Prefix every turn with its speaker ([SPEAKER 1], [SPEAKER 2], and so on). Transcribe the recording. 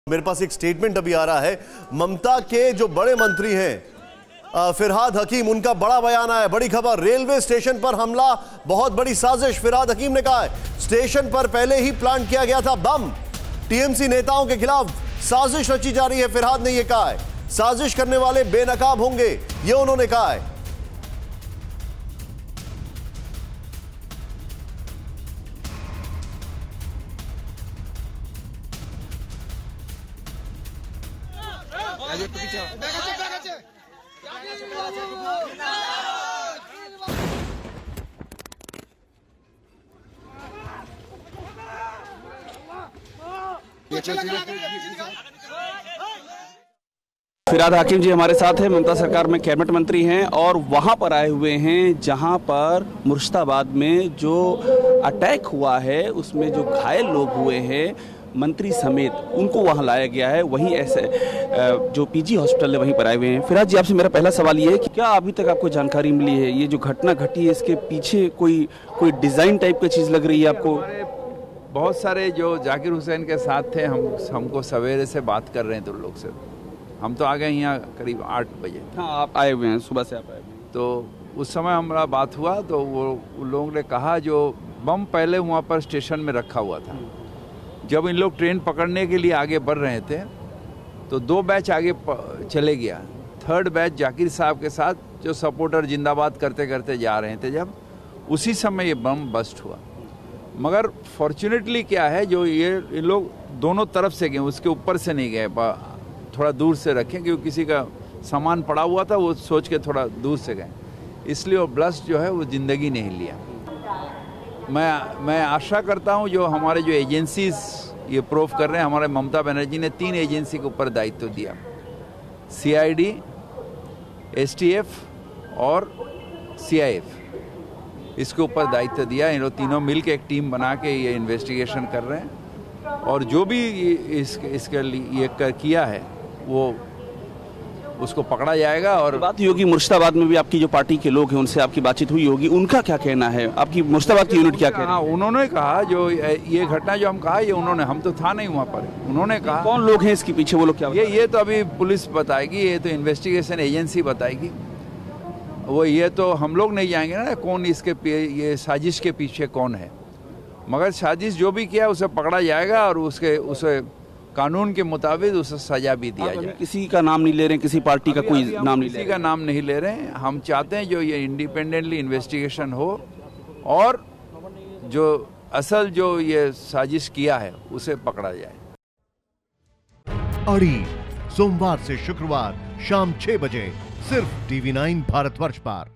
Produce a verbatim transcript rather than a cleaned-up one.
[SPEAKER 1] मेरे पास एक स्टेटमेंट अभी आ रहा है ममता के जो बड़े मंत्री हैं फिरहाद हकीम, उनका बड़ा बयान आया। बड़ी खबर, रेलवे स्टेशन पर हमला बहुत बड़ी साजिश। फिरहाद हकीम ने कहा है स्टेशन पर पहले ही प्लान किया गया था बम। टीएमसी नेताओं के खिलाफ साजिश रची जा रही है। फिरहाद ने यह कहा है साजिश करने वाले बेनकाब होंगे, यह उन्होंने कहा है।
[SPEAKER 2] फिरहाद हकीम जी हमारे साथ हैं, ममता सरकार में कैबिनेट मंत्री हैं और वहां पर आए हुए हैं जहां पर मुर्शिदाबाद में जो अटैक हुआ है उसमें जो घायल लोग हुए हैं मंत्री समेत, उनको वहां लाया गया है। वहीं ऐसे जो पीजी हॉस्पिटल है वहीं पर आए हुए हैं। फिरहाद जी, आपसे मेरा पहला सवाल ये है कि क्या अभी तक आपको जानकारी मिली है ये जो घटना घटी है इसके पीछे कोई कोई डिजाइन टाइप की चीज लग रही है आपको?
[SPEAKER 3] बहुत सारे जो जाकिर हुसैन के साथ थे, हम हमको सवेरे से बात कर रहे हैं तो लोग से हम तो आ गए यहाँ करीब आठ बजे।
[SPEAKER 2] हाँ, आप आए हुए हैं, सुबह से आप आए हुए हैं।
[SPEAKER 3] तो उस समय हमारा बात हुआ तो वो उन लोगों ने कहा जो बम पहले वहाँ पर स्टेशन में रखा हुआ था। जब इन लोग ट्रेन पकड़ने के लिए आगे बढ़ रहे थे तो दो बैच आगे चले गया। थर्ड बैच जाकिर साहब के साथ जो सपोर्टर जिंदाबाद करते करते जा रहे थे, जब उसी समय ये बम बस्ट हुआ। मगर फॉर्चुनेटली क्या है, जो ये इन लोग दोनों तरफ से गए, उसके ऊपर से नहीं गए, थोड़ा दूर से रखें क्योंकि किसी का सामान पड़ा हुआ था, वो सोच के थोड़ा दूर से गए, इसलिए वो ब्लास्ट जो है वो ज़िंदगी नहीं लिया। मैं मैं आशा करता हूँ जो हमारे जो एजेंसीज ये प्रूव कर रहे हैं, हमारे ममता बनर्जी ने तीन एजेंसी के ऊपर दायित्व दिया, सीआईडी, एसटीएफ और सीआईएफ, इसके ऊपर दायित्व दिया। इन लोग तीनों मिल के एक टीम बना के ये इन्वेस्टिगेशन कर रहे हैं और जो भी इस, इसके लिए ये कर किया है वो उसको पकड़ा जाएगा। और
[SPEAKER 2] बात ये होगी, मुर्शिदाबाद में भी आपकी जो पार्टी के लोग हैं उनसे आपकी बातचीत हुई होगी, उनका क्या कहना है? आपकी मुर्शिदाबाद की यूनिट क्या कह रही है?
[SPEAKER 3] उन्होंने कहा जो ये घटना जो हम कहा ये उन्होंने, हम तो था नहीं वहाँ पर, उन्होंने कहा।
[SPEAKER 2] कौन लोग हैं इसके पीछे, वो लोग क्या?
[SPEAKER 3] ये ये तो अभी पुलिस बताएगी, ये तो इन्वेस्टिगेशन एजेंसी बताएगी। वो ये तो हम लोग नहीं जाएंगे ना कौन इसके ये साजिश के पीछे कौन है, मगर साजिश जो भी किया उसे पकड़ा जाएगा और उसके उसे कानून के मुताबिक उसे सजा भी दिया जाए।
[SPEAKER 2] किसी का नाम नहीं ले रहे हैं, किसी पार्टी का कोई नाम नहीं,
[SPEAKER 3] किसी का नाम नहीं ले रहे हैं। हम चाहते हैं जो ये इंडिपेंडेंटली इन्वेस्टिगेशन हो और जो असल जो ये साजिश किया है उसे पकड़ा जाए।
[SPEAKER 4] अड़ी सोमवार से शुक्रवार शाम छह बजे सिर्फ टीवी नाइन भारतवर्ष पर।